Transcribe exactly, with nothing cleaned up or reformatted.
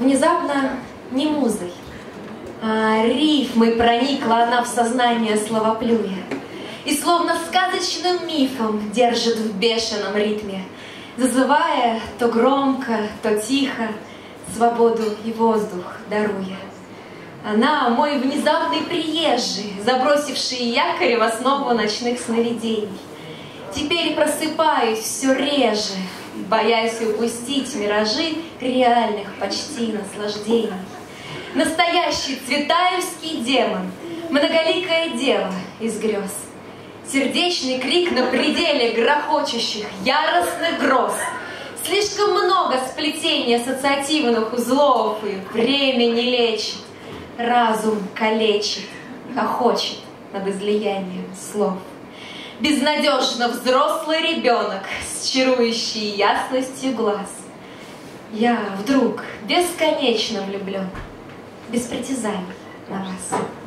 Внезапно не музой, а рифмой проникла она в сознание словоплюя и словно сказочным мифом держит в бешеном ритме, зазывая то громко, то тихо, свободу и воздух даруя. Она мой внезапный приезжий, забросивший якорь в основу ночных сновидений. Теперь просыпаюсь все реже, боясь упустить миражи реальных почти наслаждений. Настоящий цветаевский демон, многоликое дева из грез. Сердечный крик на пределе грохочущих, яростных гроз. Слишком много сплетений ассоциативных узлов, и время не лечит. Разум калечит, хохочет над излиянием слов. Безнадежно взрослый ребенок с чарующей ясностью глаз. Я вдруг бесконечно влюблен, без притязаний на вас.